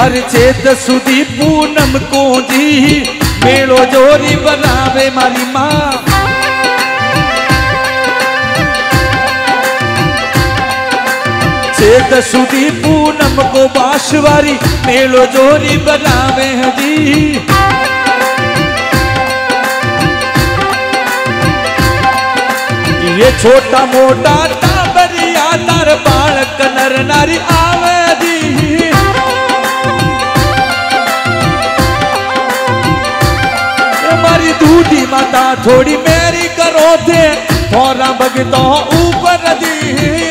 हर चेत सुधी पूनम को जी मेलो जोरी बनावे मारी माँ। चेत सुधी पूनम को बांसवारी मेलो जोरी बनावे हैं जी। ये छोटा मोटा टाबरिया तार बालक नर नारी आवे जी। मारी दूधी माता थोड़ी मेरी करो थे थोड़ा भगतो ऊपर दी।